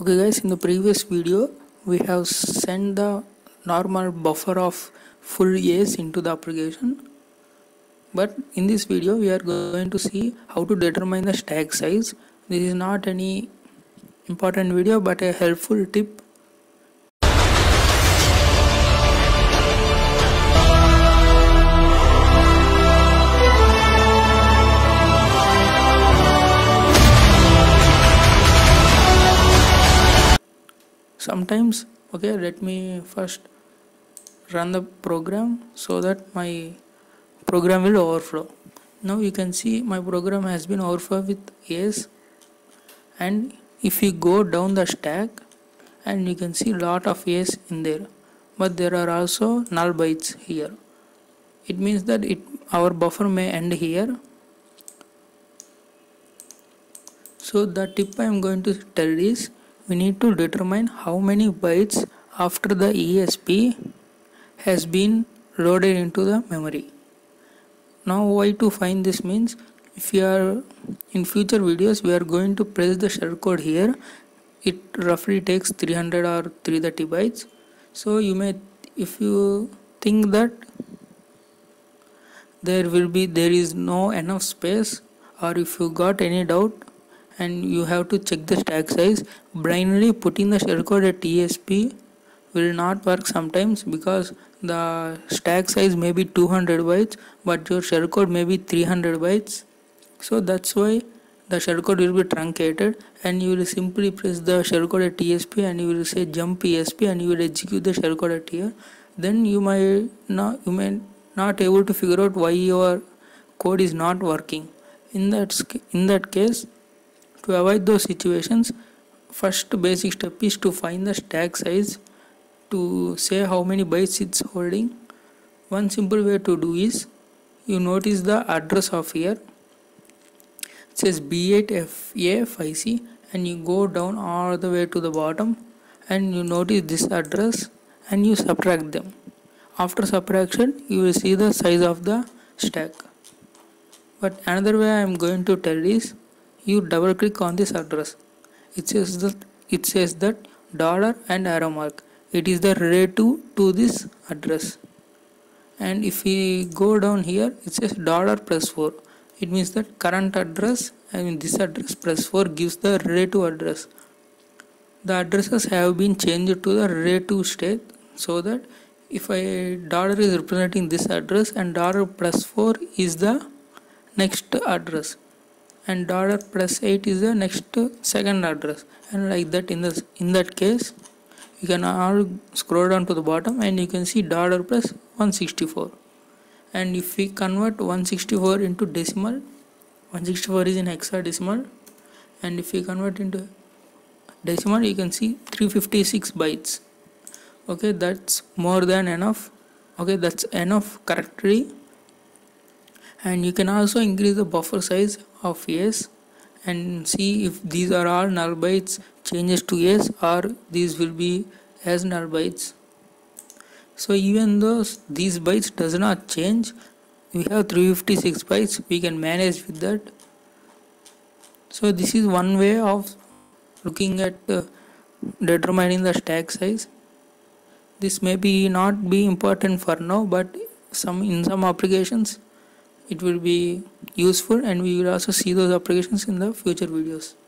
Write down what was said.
Okay guys, in the previous video we have sent the normal buffer of full A's into the application, but in this video we are going to see how to determine the stack size. This is not any important video but a helpful tip. Sometimes, okay, let me first run the program so that my program will overflow. Now you can see my program has been overflowed with A's, and if you go down the stack and you can see lot of A's in there, but there are also null bytes here. It means that our buffer may end here. So the tip I am going to tell is we need to determine how many bytes after the ESP has been loaded into the memory. Now why to find this means, if you are in future videos we are going to press the shellcode here. It roughly takes 300 or 330 bytes. So you may, if you think that there is no enough space, or if you got any doubt and you have to check the stack size, blindly putting the shellcode at ESP will not work sometimes, because the stack size may be 200 bytes but your shellcode may be 300 bytes. So that's why the shellcode will be truncated, and you will simply press the shellcode at ESP and you will say jump ESP and you will execute the shellcode at here. Then you may not able to figure out why your code is not working. In that case, to avoid those situations, first basic step is to find the stack size to say how many bytes it's holding. One simple way to do is, you notice the address of here, it says B8FA5C, and you go down all the way to the bottom and you notice this address and you subtract them. After subtraction you will see the size of the stack. But another way I am going to tell is, you double click on this address. It says that dollar and arrow mark. It is the relative to this address. And if we go down here, it says dollar plus 4. It means that current address, this address plus 4 gives the relative address. The addresses have been changed to the relative state, so that if a dollar is representing this address and dollar plus 4 is the next address, and dollar plus 8 is the next second address, and like that. In that case, you can all scroll down to the bottom and you can see dollar plus 164. And if we convert 164 into decimal, 164 is in hexadecimal, and if we convert into decimal you can see 356 bytes. Okay, that's more than enough. Okay, that's enough correctly. And you can also increase the buffer size of A's and see if these are all null bytes changes to A's, or these will be as null bytes. So even though these bytes does not change, we have 356 bytes, we can manage with that. So this is one way of looking at determining the stack size. This may not be important for now, but in some applications it will be useful, and we will also see those applications in the future videos.